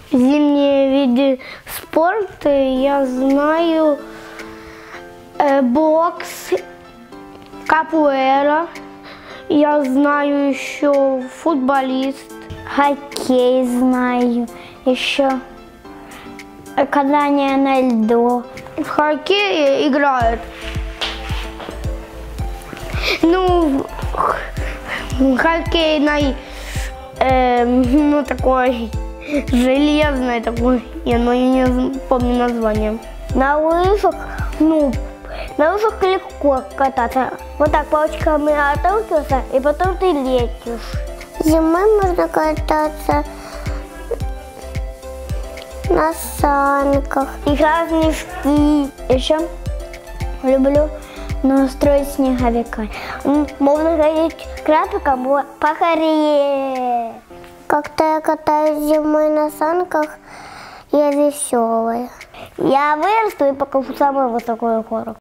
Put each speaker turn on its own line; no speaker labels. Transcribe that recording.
Зимние виды спорта я знаю бокс, капуэра, я знаю еще футболист.
Хоккей знаю, еще катание на льду.
В хоккее играют. Ну, хоккейный, такой железный такой, но я не помню название.
На лыжах, на лыжах легко кататься. Вот так палочками отталкиваться, и потом ты летишь. Зимой можно кататься на санках, играть в снежки. Еще люблю настроить снеговика. Можно ходить крапиком по горе. Как-то я катаюсь зимой на санках, я веселая. Я вырасту и покажу самую высокую гору.